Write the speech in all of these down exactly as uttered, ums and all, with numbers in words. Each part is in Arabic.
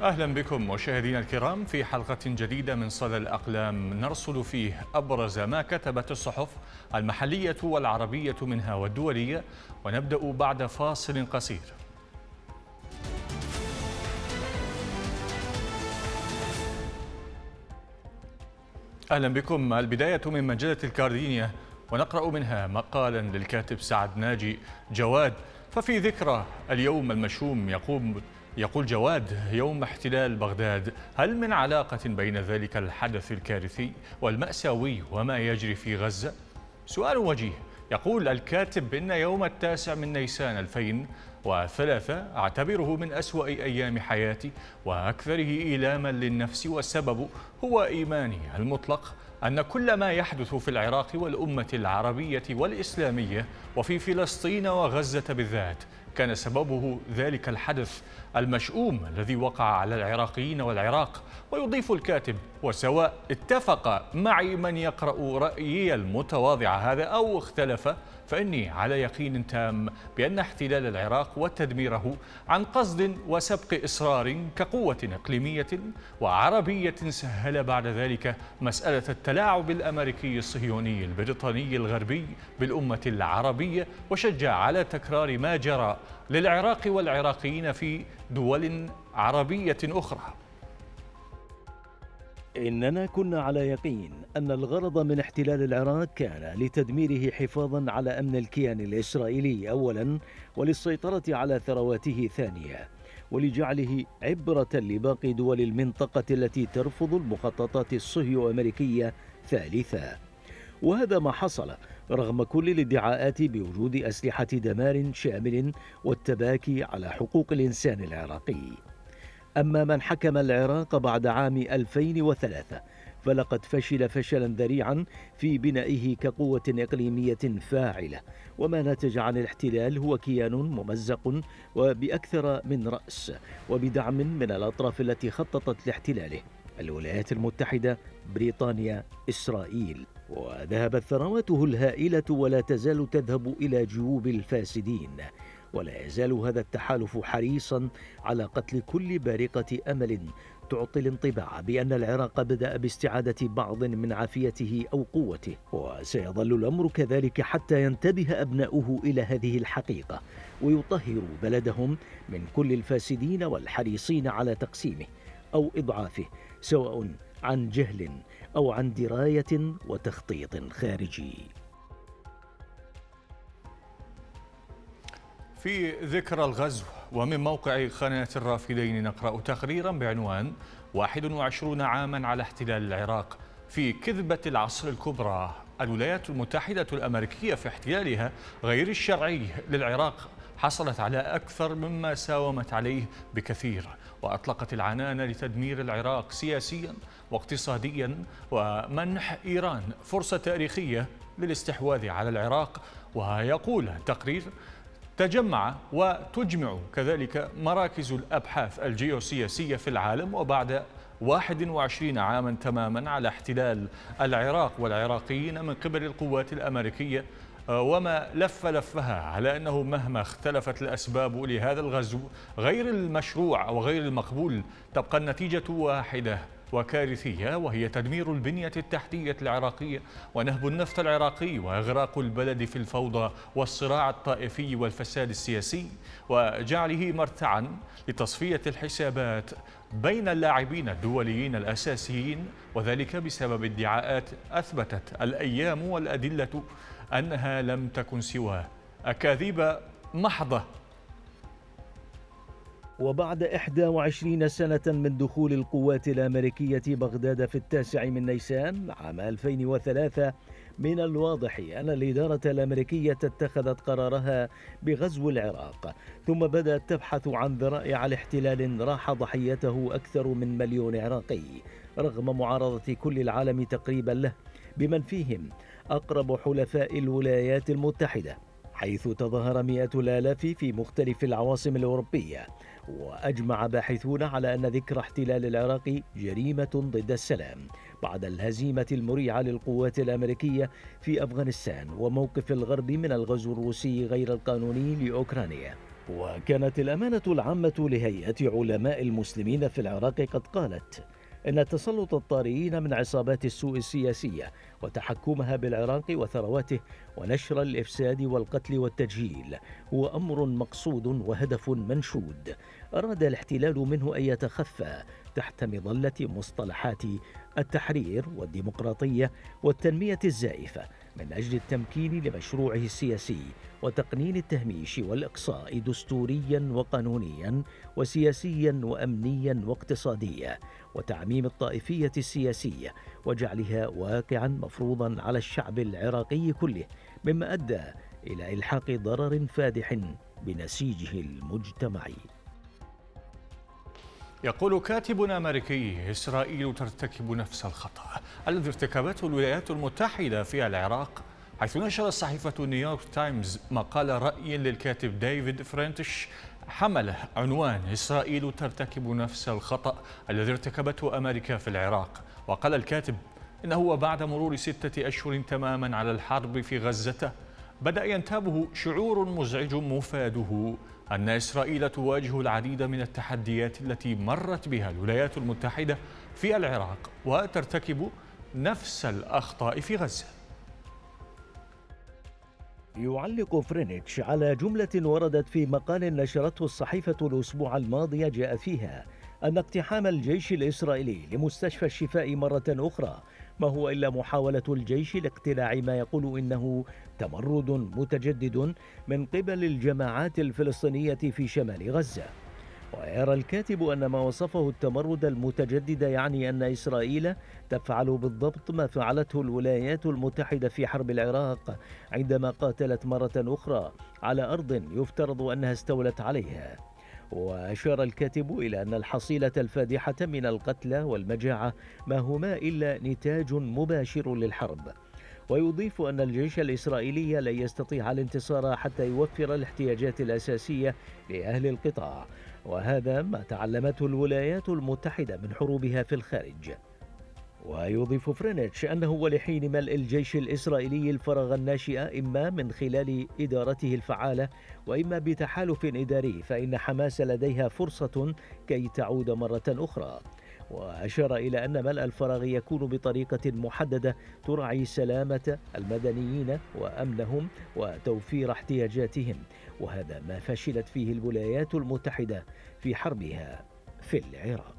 أهلا بكم مشاهدينا الكرام في حلقة جديدة من صدى الأقلام نرصد فيه أبرز ما كتبت الصحف المحلية والعربية منها والدولية، ونبدأ بعد فاصل قصير. أهلا بكم. البداية من مجلة الكاردينية، ونقرأ منها مقالا للكاتب سعد ناجي جواد. ففي ذكرى اليوم المشؤوم يقوم يقول جواد: يوم احتلال بغداد، هل من علاقة بين ذلك الحدث الكارثي والمأساوي وما يجري في غزة؟ سؤال وجيه. يقول الكاتب إن يوم التاسع من نيسان ألفين وثلاثة أعتبره من أسوأ أيام حياتي وأكثره إيلاما للنفس، والسبب هو إيماني المطلق أن كل ما يحدث في العراق والأمة العربية والإسلامية وفي فلسطين وغزة بالذات كان سببه ذلك الحدث المشؤوم الذي وقع على العراقيين والعراق. ويضيف الكاتب: وسواء اتفق معي من يقرأ رأيي المتواضع هذا أو اختلف، فإني على يقين تام بأن احتلال العراق وتدميره عن قصد وسبق إصرار كقوة إقليمية وعربية سهل بعد ذلك مسألة التلاعب الأمريكي الصهيوني البريطاني الغربي بالأمة العربية، وشجع على تكرار ما جرى للعراق والعراقيين في دول عربية أخرى. إننا كنا على يقين أن الغرض من احتلال العراق كان لتدميره حفاظا على أمن الكيان الإسرائيلي أولا، وللسيطرة على ثرواته ثانيا، ولجعله عبرة لباقي دول المنطقة التي ترفض المخططات الصهيو أمريكية ثالثا. وهذا ما حصل رغم كل الادعاءات بوجود أسلحة دمار شامل والتباكي على حقوق الإنسان العراقي. أما من حكم العراق بعد عام ألفين وثلاثة فلقد فشل فشلا ذريعا في بنائه كقوة إقليمية فاعلة، وما نتج عن الاحتلال هو كيان ممزق وبأكثر من رأس، وبدعم من الأطراف التي خططت لاحتلاله: الولايات المتحدة، بريطانيا، إسرائيل. وذهبت ثرواته الهائلة ولا تزال تذهب إلى جيوب الفاسدين، ولا يزال هذا التحالف حريصا على قتل كل بارقة أمل تعطي الانطباع بأن العراق بدأ باستعادة بعض من عافيته أو قوته. وسيظل الأمر كذلك حتى ينتبه أبناؤه إلى هذه الحقيقة ويطهروا بلدهم من كل الفاسدين والحريصين على تقسيمه أو إضعافه، سواء عن جهل أو عن دراية وتخطيط خارجي. في ذكرى الغزو، ومن موقع قناة الرافدين نقرأ تقريرا بعنوان واحد وعشرين عاما على احتلال العراق. في كذبة العصر الكبرى، الولايات المتحدة الأمريكية في احتلالها غير الشرعي للعراق حصلت على أكثر مما ساومت عليه بكثير، وأطلقت العنان لتدمير العراق سياسيا واقتصاديا، ومنح إيران فرصة تاريخية للاستحواذ على العراق. ويقول التقرير: تجمع وتجمع كذلك مراكز الأبحاث الجيوسياسية في العالم، وبعد واحد وعشرين عاما تماما على احتلال العراق والعراقيين من قبل القوات الأمريكية، وما لف لفها على أنه مهما اختلفت الأسباب لهذا الغزو غير المشروع أو غير المقبول، تبقى النتيجة واحدة وكارثية، وهي تدمير البنية التحتية العراقية ونهب النفط العراقي وإغراق البلد في الفوضى والصراع الطائفي والفساد السياسي، وجعله مرتعا لتصفية الحسابات بين اللاعبين الدوليين الأساسيين، وذلك بسبب ادعاءات أثبتت الأيام والأدلة أنها لم تكن سوى أكاذيب محضة. وبعد إحدى وعشرين سنة من دخول القوات الأمريكية بغداد في التاسع من نيسان عام ألفين وثلاثة، من الواضح أن الإدارة الأمريكية اتخذت قرارها بغزو العراق، ثم بدأت تبحث عن ذرائع لاحتلال راح ضحيته أكثر من مليون عراقي، رغم معارضة كل العالم تقريبا له، بمن فيهم أقرب حلفاء الولايات المتحدة، حيث تظاهر مئات الآلاف في مختلف العواصم الأوروبية. وأجمع باحثون على أن ذكرى احتلال العراق جريمة ضد السلام بعد الهزيمة المريعة للقوات الأمريكية في أفغانستان وموقف الغرب من الغزو الروسي غير القانوني لأوكرانيا. وكانت الأمانة العامة لهيئة علماء المسلمين في العراق قد قالت إن تسلط الطارئين من عصابات السوء السياسية وتحكمها بالعراق وثرواته ونشر الإفساد والقتل والتجهيل هو أمر مقصود وهدف منشود أراد الاحتلال منه أن يتخفى تحت مظلة مصطلحات التحرير والديمقراطية والتنمية الزائفة من أجل التمكين لمشروعه السياسي وتقنين التهميش والإقصاء دستوريا وقانونيا وسياسيا وأمنيا واقتصاديا وتعميم الطائفية السياسية وجعلها واقعا مفروضا على الشعب العراقي كله، مما أدى إلى إلحاق ضرر فادح بنسيجه المجتمعي. يقول كاتب أمريكي: إسرائيل ترتكب نفس الخطأ الذي ارتكبته الولايات المتحدة في العراق، حيث نشرت صحيفة نيويورك تايمز مقال رأي للكاتب ديفيد فرنتش حمله عنوان إسرائيل ترتكب نفس الخطأ الذي ارتكبته أمريكا في العراق. وقال الكاتب إنه وبعد مرور ستة أشهر تماما على الحرب في غزة بدأ ينتابه شعور مزعج مفاده أن إسرائيل تواجه العديد من التحديات التي مرت بها الولايات المتحدة في العراق وترتكب نفس الأخطاء في غزة. يعلق فرينيتش على جملة وردت في مقال نشرته الصحيفة الأسبوع الماضي جاء فيها أن اقتحام الجيش الإسرائيلي لمستشفى الشفاء مرة أخرى ما هو إلا محاولة الجيش لاقتلاع ما يقول إنه تمرد متجدد من قبل الجماعات الفلسطينية في شمال غزة. ويرى الكاتب أن ما وصفه التمرد المتجدد يعني أن إسرائيل تفعل بالضبط ما فعلته الولايات المتحدة في حرب العراق عندما قاتلت مرة أخرى على أرض يفترض أنها استولت عليها. وأشار الكاتب إلى أن الحصيلة الفادحة من القتلى والمجاعة ما هما إلا نتاج مباشر للحرب. ويضيف أن الجيش الإسرائيلي لن يستطيع الانتصار حتى يوفر الاحتياجات الأساسية لأهل القطاع، وهذا ما تعلمته الولايات المتحدة من حروبها في الخارج. ويضيف فرينيتش أنه ولحين ملء الجيش الإسرائيلي الفراغ الناشئ إما من خلال إدارته الفعالة وإما بتحالف إداري، فإن حماس لديها فرصة كي تعود مرة أخرى. وأشار إلى أن ملء الفراغ يكون بطريقة محددة تراعي سلامة المدنيين وأمنهم وتوفير احتياجاتهم، وهذا ما فشلت فيه الولايات المتحدة في حربها في العراق.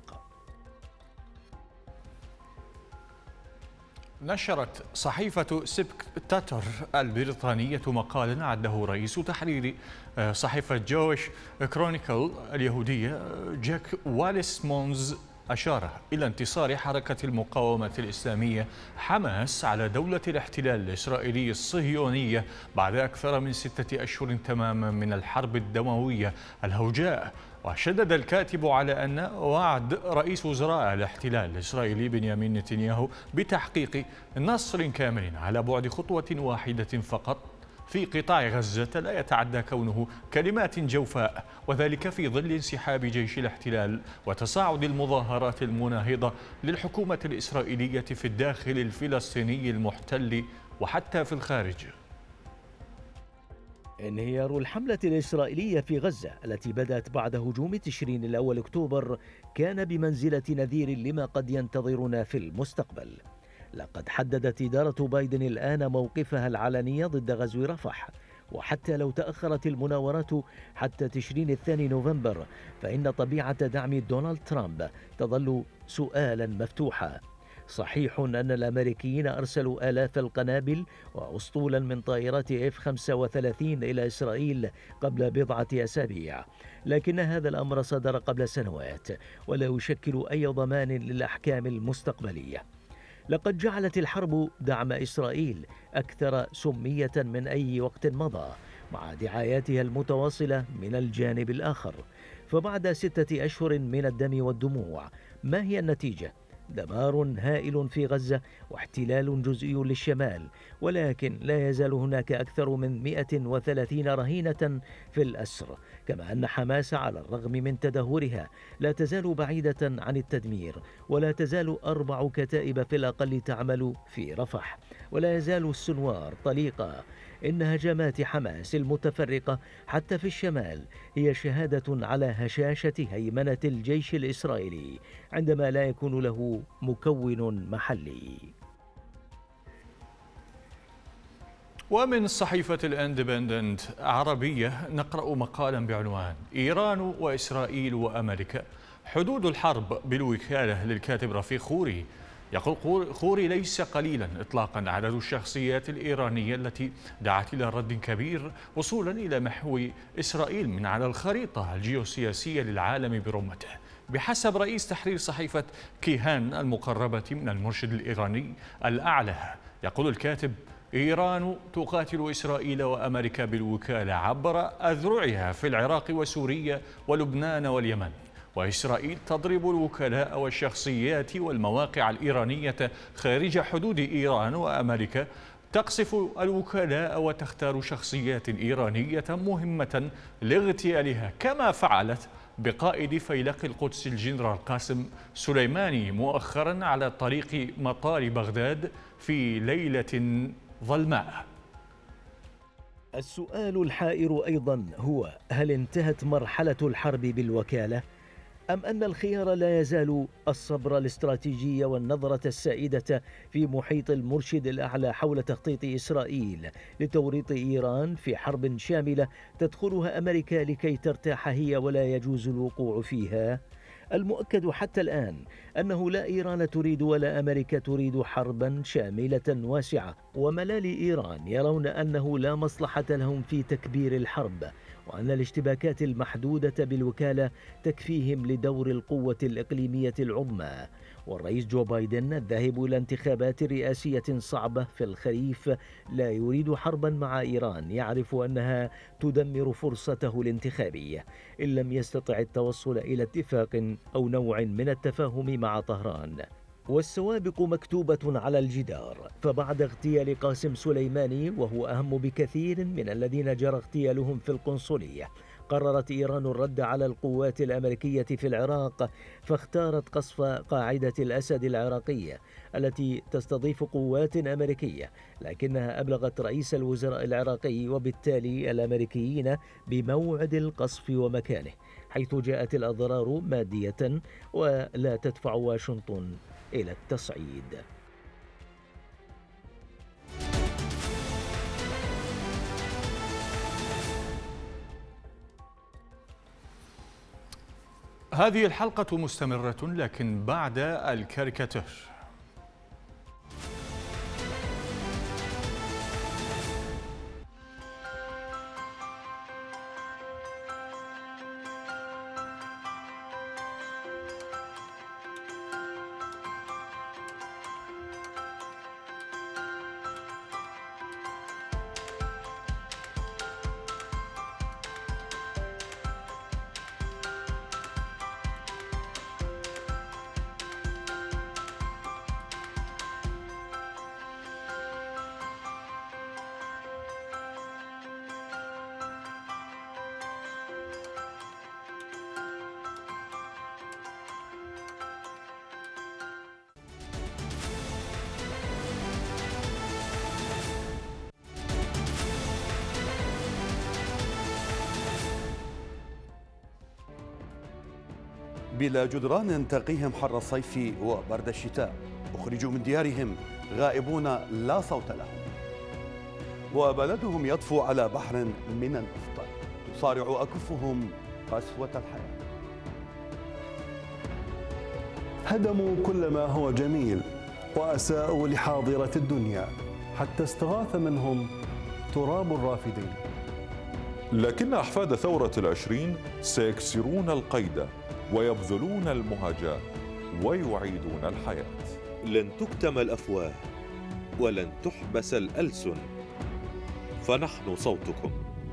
نشرت صحيفة سبكتاتر البريطانية مقالا عده رئيس تحرير صحيفة جويش كرونيكل اليهودية جاك واليس مونز، أشار إلى انتصار حركة المقاومة الإسلامية حماس على دولة الاحتلال الإسرائيلي الصهيونية بعد أكثر من ستة أشهر تماما من الحرب الدموية الهوجاء. وشدد الكاتب على أن وعد رئيس وزراء الاحتلال الإسرائيلي بنيامين نتنياهو بتحقيق نصر كامل على بعد خطوة واحدة فقط في قطاع غزة لا يتعدى كونه كلمات جوفاء، وذلك في ظل انسحاب جيش الاحتلال وتصاعد المظاهرات المناهضة للحكومة الإسرائيلية في الداخل الفلسطيني المحتل وحتى في الخارج. انهيار الحملة الإسرائيلية في غزة التي بدأت بعد هجوم تشرين الأول أكتوبر كان بمنزلة نذير لما قد ينتظرنا في المستقبل. لقد حددت إدارة بايدن الآن موقفها العلني ضد غزو رفح، وحتى لو تأخرت المناورات حتى تشرين الثاني نوفمبر فإن طبيعة دعم دونالد ترامب تظل سؤالا مفتوحا. صحيح أن الأمريكيين أرسلوا آلاف القنابل وأسطولا من طائرات إف خمسة وثلاثين إلى إسرائيل قبل بضعة أسابيع، لكن هذا الأمر صدر قبل سنوات ولا يشكل أي ضمان للأحكام المستقبلية. لقد جعلت الحرب دعم إسرائيل أكثر سمية من أي وقت مضى مع دعاياتها المتواصلة من الجانب الآخر. فبعد ستة أشهر من الدم والدموع ما هي النتيجة؟ دمار هائل في غزة واحتلال جزئي للشمال، ولكن لا يزال هناك أكثر من مئة وثلاثين رهينة في الأسر، كما أن حماس على الرغم من تدهورها لا تزال بعيدة عن التدمير، ولا تزال أربع كتائب في الأقل تعمل في رفح، ولا يزال السنوار طليقة. إن هجمات حماس المتفرقة حتى في الشمال هي شهادة على هشاشة هيمنة الجيش الإسرائيلي عندما لا يكون له مكون محلي. ومن صحيفة الاندبندنت عربية نقرأ مقالا بعنوان إيران وإسرائيل وأمريكا حدود الحرب بالوكالة للكاتب رفيق خوري. يقول خوري: ليس قليلا إطلاقا عدد الشخصيات الإيرانية التي دعت إلى رد كبير وصولا إلى محو إسرائيل من على الخريطة الجيوسياسية للعالم برمته. بحسب رئيس تحرير صحيفة كيهان المقربة من المرشد الإيراني الأعلى، يقول الكاتب: إيران تقاتل إسرائيل وأمريكا بالوكالة عبر أذرعها في العراق وسوريا ولبنان واليمن، وإسرائيل تضرب الوكلاء والشخصيات والمواقع الإيرانية خارج حدود إيران وأمريكا، تقصف الوكلاء وتختار شخصيات إيرانية مهمة لاغتيالها، كما فعلت بقائد فيلق القدس الجنرال قاسم سليماني مؤخرا على طريق مطار بغداد في ليلة ظلماء. السؤال الحائر أيضا هو: هل انتهت مرحلة الحرب بالوكالة؟ أم أن الخيار لا يزال الصبر الاستراتيجي والنظرة السائدة في محيط المرشد الأعلى حول تخطيط إسرائيل لتوريط إيران في حرب شاملة تدخلها أمريكا لكي ترتاح هي ولا يجوز الوقوع فيها؟ المؤكد حتى الآن أنه لا إيران تريد ولا أمريكا تريد حربا شاملة واسعة، وملالي إيران يرون أنه لا مصلحة لهم في تكبير الحرب، وأن الاشتباكات المحدودة بالوكالة تكفيهم لدور القوة الإقليمية العظمى. والرئيس جو بايدن الذاهب إلى انتخابات رئاسية صعبة في الخريف لا يريد حربا مع إيران، يعرف أنها تدمر فرصته الانتخابية إن لم يستطع التوصل إلى اتفاق أو نوع من التفاهم مع طهران. والسوابق مكتوبة على الجدار، فبعد اغتيال قاسم سليماني وهو أهم بكثير من الذين جرى اغتيالهم في القنصلية، قررت إيران الرد على القوات الأمريكية في العراق، فاختارت قصف قاعدة الأسد العراقية التي تستضيف قوات أمريكية، لكنها أبلغت رئيس الوزراء العراقي وبالتالي الأمريكيين بموعد القصف ومكانه، حيث جاءت الأضرار مادية ولا تدفع واشنطن إلى التصعيد. هذه الحلقة مستمرة لكن بعد الكاريكاتير. بلا جدران تقيهم حر الصيف وبرد الشتاء، أخرجوا من ديارهم غائبون لا صوت لهم، وبلدهم يطفو على بحر من النفط، تصارع أكفهم قسوة الحياة. هدموا كل ما هو جميل وأساءوا لحاضرة الدنيا حتى استغاث منهم تراب الرافدين. لكن أحفاد ثورة العشرين سيكسرون القيد ويبذلون المهجة ويعيدون الحياة. لن تكتم الأفواه ولن تحبس الألسن، فنحن صوتكم.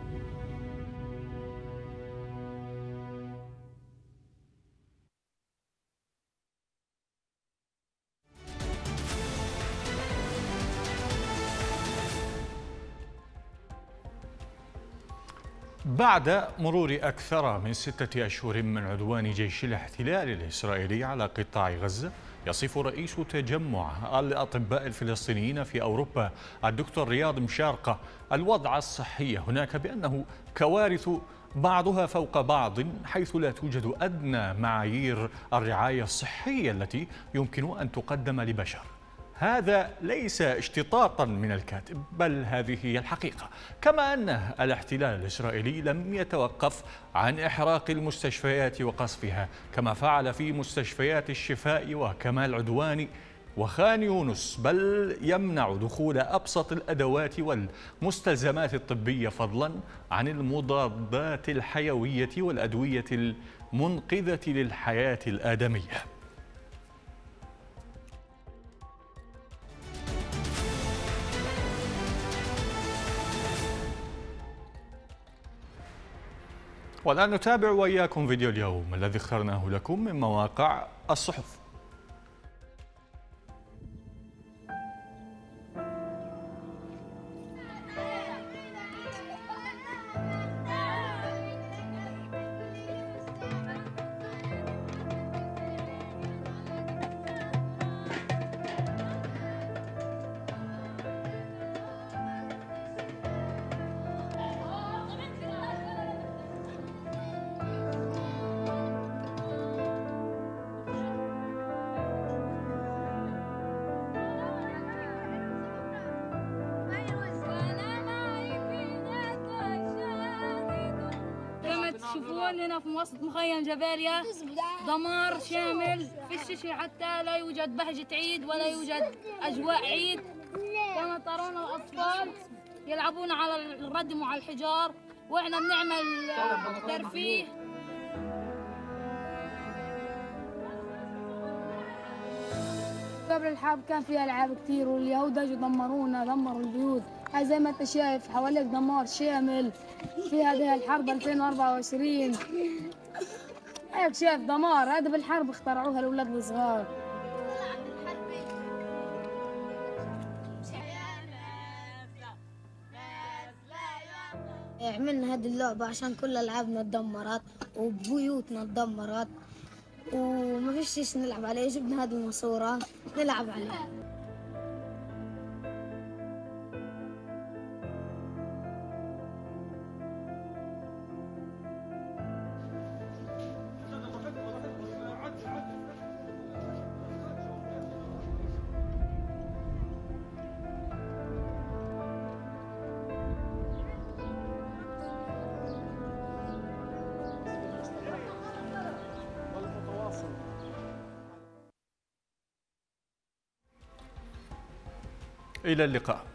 بعد مرور أكثر من ستة أشهر من عدوان جيش الاحتلال الإسرائيلي على قطاع غزة، يصف رئيس تجمع الأطباء الفلسطينيين في أوروبا الدكتور رياض مشارقة الوضع الصحي هناك بأنه كوارث بعضها فوق بعض، حيث لا توجد أدنى معايير الرعاية الصحية التي يمكن أن تقدم لبشر. هذا ليس اشتطاطا من الكاتب، بل هذه هي الحقيقة. كما أن الاحتلال الإسرائيلي لم يتوقف عن إحراق المستشفيات وقصفها كما فعل في مستشفيات الشفاء وكمال عدوان وخان يونس، بل يمنع دخول أبسط الأدوات والمستلزمات الطبية، فضلا عن المضادات الحيوية والأدوية المنقذة للحياة الآدمية. والآن نتابع وإياكم فيديو اليوم الذي اخترناه لكم من مواقع الصحف. تشوفون هنا في وسط مخيم جباليا دمار شامل، في الشيء حتى لا يوجد بهجة عيد ولا يوجد أجواء عيد. كما ترون الأطفال يلعبون على الردم وعلى الحجار، وإحنا بنعمل ترفيه. قبل الحرب كان في ألعاب كثير واليهود اجوا دمرونا، دمروا البيوت. هاي زي ما انت شايف حواليك دمار شامل في هذه الحرب ألفين وأربعة وعشرين. هيك شايف دمار، هذا بالحرب اخترعوها الأولاد الصغار. عملنا هذه اللعبة عشان كل ألعابنا تدمرت وبيوتنا تدمرت وما فيش شيء نلعب عليه. جبنا هذه الماسورة نلعب عليها. إلى اللقاء.